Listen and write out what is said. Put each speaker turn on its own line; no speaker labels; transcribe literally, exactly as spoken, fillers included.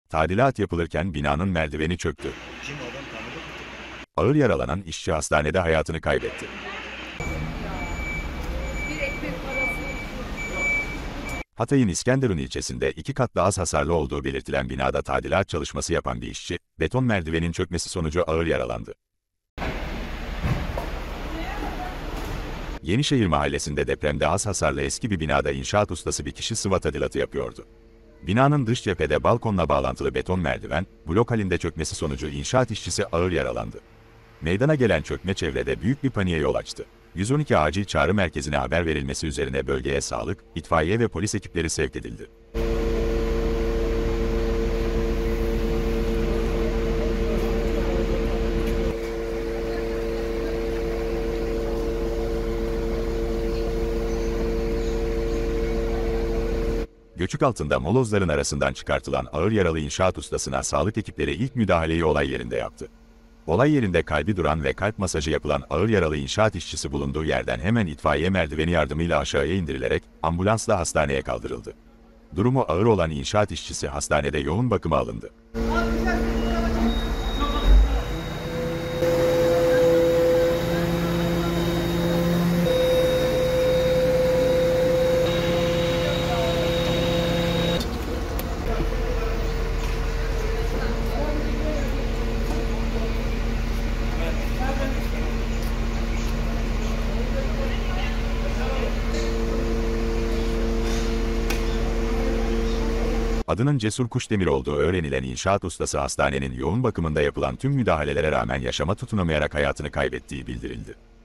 Tadilat yapılırken binanın merdiveni çöktü.
Kim adam tanıdık mı?
Ağır yaralanan işçi hastanede hayatını kaybetti.
Bir ekmek parası.
Hatay'ın İskenderun ilçesinde iki katlı az hasarlı olduğu belirtilen binada tadilat çalışması yapan bir işçi, beton merdivenin çökmesi sonucu ağır yaralandı. Yenişehir mahallesinde depremde az hasarlı eski bir binada inşaat ustası bir kişi sıva tadilatı yapıyordu. Binanın dış cephede balkonla bağlantılı beton merdiven, blok halinde çökmesi sonucu inşaat işçisi ağır yaralandı. Meydana gelen çökme çevrede büyük bir paniğe yol açtı. yüz on iki acil çağrı merkezine haber verilmesi üzerine bölgeye sağlık, itfaiye ve polis ekipleri sevk edildi. Göçük altında molozların arasından çıkartılan ağır yaralı inşaat ustasına sağlık ekipleri ilk müdahaleyi olay yerinde yaptı. Olay yerinde kalbi duran ve kalp masajı yapılan ağır yaralı inşaat işçisi bulunduğu yerden hemen itfaiye merdiveni yardımıyla aşağıya indirilerek ambulansla hastaneye kaldırıldı. Durumu ağır olan inşaat işçisi hastanede yoğun bakıma alındı. Adının Cesur Kuşdemir olduğu öğrenilen inşaat ustası hastanenin yoğun bakımında yapılan tüm müdahalelere rağmen yaşama tutunamayarak hayatını kaybettiği bildirildi.